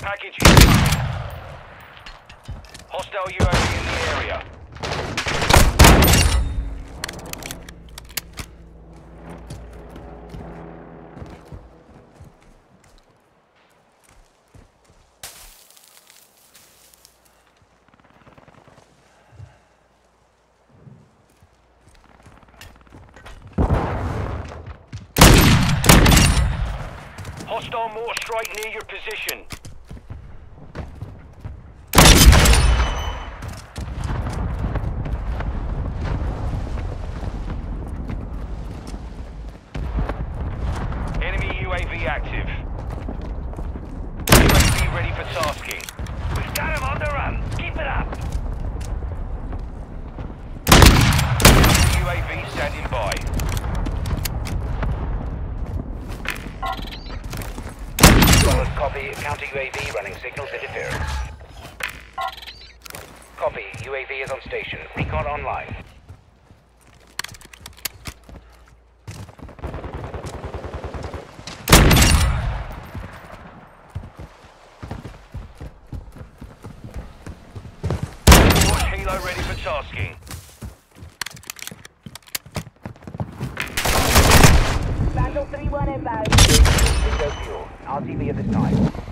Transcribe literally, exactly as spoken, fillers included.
package incoming. Hostile U A V in the area. Hostile mortar strike near your position. Enemy U A V active. U A V ready for tasking. We've got him on the run. Keep it up. U A V standing by. Solid copy. Counter U A V running signals interference. Copy. U A V is on station. Recon online. Watch helo ready for tasking. Battle three one inbound. Bingo fuel. R T B at this time.